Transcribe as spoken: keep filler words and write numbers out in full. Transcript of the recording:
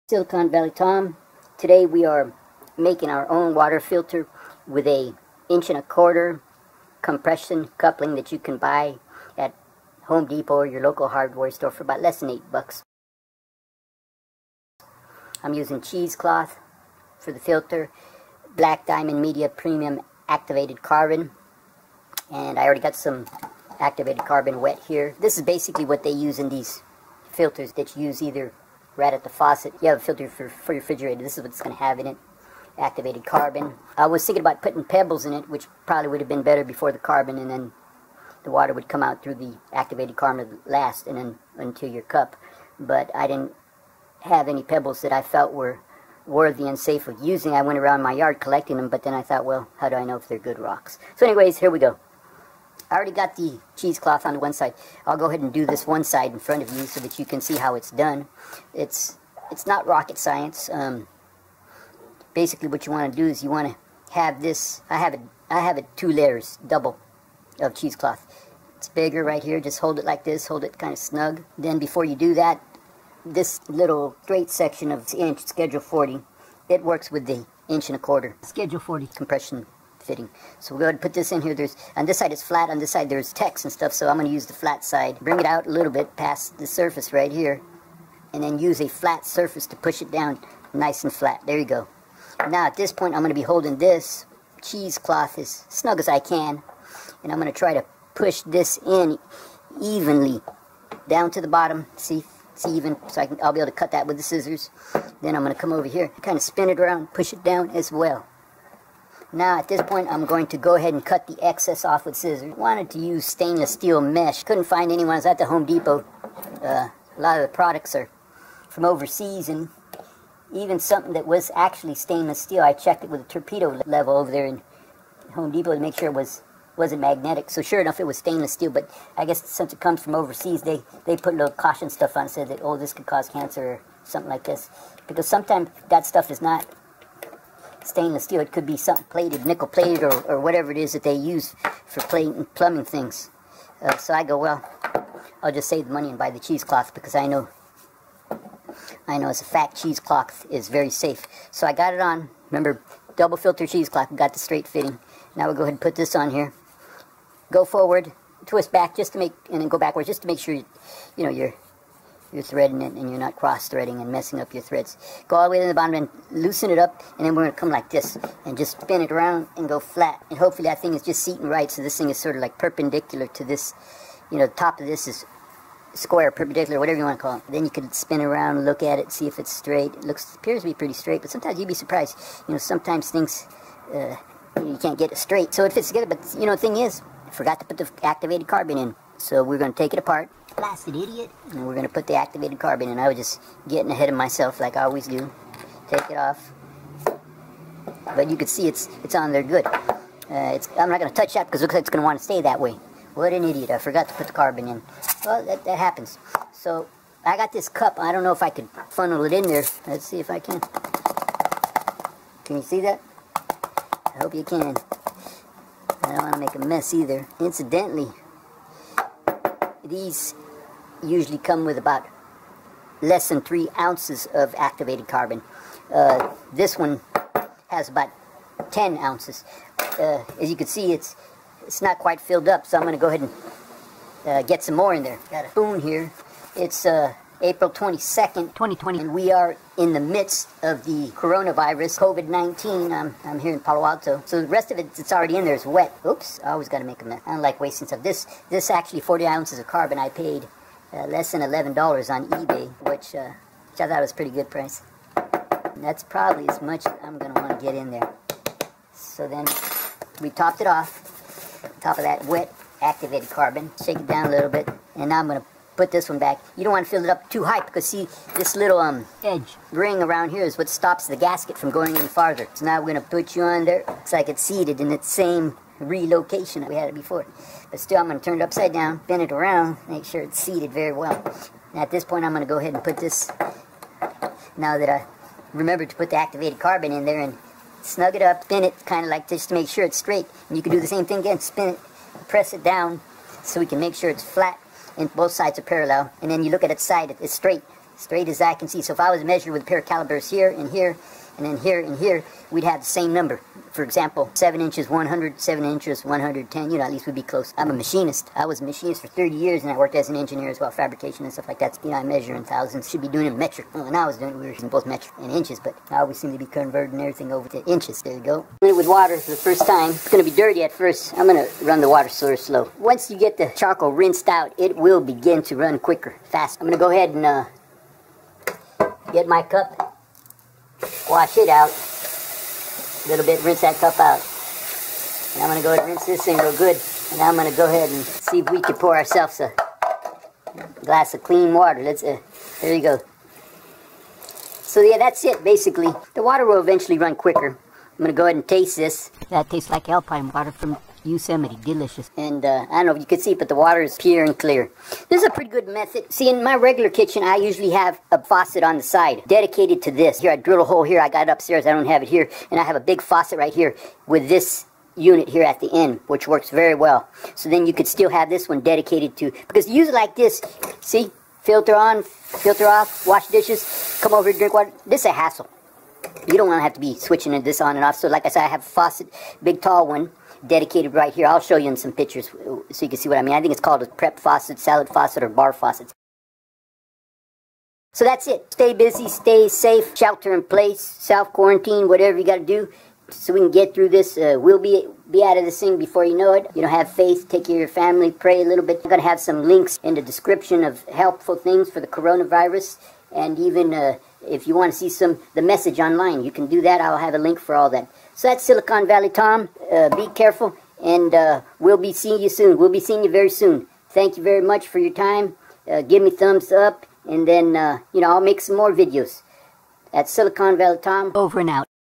Silicon Valley Tom. Today we are making our own water filter with a inch and a quarter compression coupling that you can buy at Home Depot or your local hardware store for about less than eight bucks. I'm using cheesecloth for the filter, Black Diamond Media Premium Activated Carbon, and I already got some activated carbon wet here. This is basically what they use in these filters that you use either right at the faucet. You have a filter for, for your refrigerator. This is what it's going to have in it. Activated carbon. I was thinking about putting pebbles in it, which probably would have been better before the carbon, and then the water would come out through the activated carbon last and then into your cup. But I didn't have any pebbles that I felt were worthy and safe of using. I went around my yard collecting them, but then I thought, well, how do I know if they're good rocks? So anyways, here we go. I already got the cheesecloth on the one side. I'll go ahead and do this one side in front of you so that you can see how it's done. It's it's not rocket science. Um, basically, what you want to do is you want to have this. I have it. I have it two layers, double, of cheesecloth. It's bigger right here. Just hold it like this. Hold it kind of snug. Then before you do that, this little straight section of inch Schedule forty, it works with the inch and a quarter Schedule forty compression fitting. So we'll go ahead and put this in here. There's on this side it's flat, on this side there's text and stuff, so I'm going to use the flat side. Bring it out a little bit past the surface right here, and then use a flat surface to push it down nice and flat. There you go. Now at this point I'm going to be holding this cheesecloth as snug as I can, and I'm going to try to push this in evenly down to the bottom. See? See even, so I can, I'll be able to cut that with the scissors. Then I'm going to come over here, kind of spin it around, push it down as well. Now at this point I'm going to go ahead and cut the excess off with scissors. Wanted to use stainless steel mesh. Couldn't find any when I was at the Home Depot. Uh, a lot of the products are from overseas, and even something that was actually stainless steel, I checked it with a torpedo level over there in Home Depot to make sure it was, wasn't magnetic. So sure enough it was stainless steel, but I guess since it comes from overseas, they, they put a little caution stuff on it, said that, oh, this could cause cancer or something like this. Because sometimes that stuff is not stainless steel. It could be something plated, nickel plated, or, or whatever it is that they use for plating plumbing things. Uh, so I go, well, I'll just save the money and buy the cheesecloth, because I know I know as a fact cheesecloth is very safe. So I got it on. Remember, double filter cheesecloth, got the straight fitting. Now we'll go ahead and put this on here. Go forward, twist back just to make, and then go backwards just to make sure you, you know you're you're threading it and you're not cross-threading and messing up your threads. Go all the way to the bottom and loosen it up, and then we're going to come like this and just spin it around and go flat. And hopefully that thing is just seating right, so this thing is sort of like perpendicular to this, you know, the top of this is square, perpendicular, whatever you want to call it. Then you can spin around, look at it, see if it's straight. It looks, appears to be pretty straight, but sometimes you'd be surprised. You know, sometimes things, uh, you can't get it straight. So it fits together, but, you know, the thing is, I forgot to put the activated carbon in. So we're going to take it apart. Blasted idiot. And we're going to put the activated carbon in. I was just getting ahead of myself like I always do. Take it off. But you can see it's it's on there good. Uh, it's, I'm not going to touch that because it looks like it's going to want to stay that way. What an idiot. I forgot to put the carbon in. Well, that, that happens. So I got this cup. I don't know if I could funnel it in there. Let's see if I can. Can you see that? I hope you can. I don't want to make a mess either. Incidentally, these usually come with about less than three ounces of activated carbon. Uh, this one has about ten ounces. Uh, as you can see, it's it's not quite filled up, so I'm going to go ahead and uh, get some more in there. Got a spoon here. It's uh, April twenty-second, twenty twenty, and we are in the midst of the coronavirus, COVID nineteen. I'm, I'm here in Palo Alto. So the rest of it, it's already in there. It's wet. Oops, I always got to make a mess. I don't like wasting stuff. This, this actually, forty ounces of carbon, I paid uh, less than eleven dollars on eBay, which, uh, which I thought was a pretty good price. And that's probably as much I'm going to want to get in there. So then we topped it off, top of that wet activated carbon. Shake it down a little bit, and now I'm going to put this one back. You don't want to fill it up too high, because see, this little um edge ring around here is what stops the gasket from going any farther. So now we're going to put you on there. Looks like it's seated in its same relocation that we had it before. But still, I'm going to turn it upside down, bend it around, make sure it's seated very well. And at this point, I'm going to go ahead and put this, now that I remembered to put the activated carbon in there, and snug it up, spin it kind of like this to make sure it's straight. And you can do the same thing again, spin it, press it down so we can make sure it's flat and both sides are parallel. And then you look at its side, it's straight. straight as I can see. So if I was measured with a pair of calipers here and here, and then here and here, we'd have the same number. For example, seven inches, one hundred, seven inches, one hundred ten, you know, at least we'd be close. I'm a machinist. I was a machinist for thirty years, and I worked as an engineer as well, fabrication and stuff like that. You know, I measure in thousands. Should be doing it in metric. Well, when I was doing it, we were using both metric and inches, but now we seem to be converting everything over to inches. There you go. Doing it with water for the first time. It's going to be dirty at first. I'm going to run the water sort of slow. Once you get the charcoal rinsed out, it will begin to run quicker, fast. I'm going to go ahead and uh, get my cup, wash it out a little bit, rinse that cup out. And I'm going to go ahead and rinse this thing real good. And I'm going to go ahead and see if we can pour ourselves a glass of clean water. Let's, uh, there you go. So yeah, that's it basically. The water will eventually run quicker. I'm going to go ahead and taste this. That tastes like alpine water from Yosemite. Delicious. And uh, I don't know if you can see it, but the water is pure and clear. This is a pretty good method. See, in my regular kitchen, I usually have a faucet on the side dedicated to this. Here, I drill a hole here. I got it upstairs. I don't have it here. And I have a big faucet right here with this unit here at the end, which works very well. So then you could still have this one dedicated to, because you use it like this, see, filter on, filter off, wash dishes, come over here, drink water. This is a hassle. You don't want to have to be switching this on and off. So like I said, I have a faucet, big tall one, dedicated right here. I'll show you in some pictures so you can see what I mean. I think it's called a prep faucet, salad faucet, or bar faucet. So that's it. Stay busy, stay safe, shelter in place, self-quarantine, whatever you got to do so we can get through this. Uh, we'll be be out of this thing before you know it. You know, have faith, take care of your family, pray a little bit. I'm going to have some links in the description of helpful things for the coronavirus, and even uh, if you want to see some the message online, you can do that. I'll have a link for all that. So that's Silicon Valley Tom. Uh, be careful, and uh, we'll be seeing you soon. We'll be seeing you very soon. Thank you very much for your time. Uh, give me thumbs up, and then, uh, you know, I'll make some more videos. That's Silicon Valley Tom. Over and out.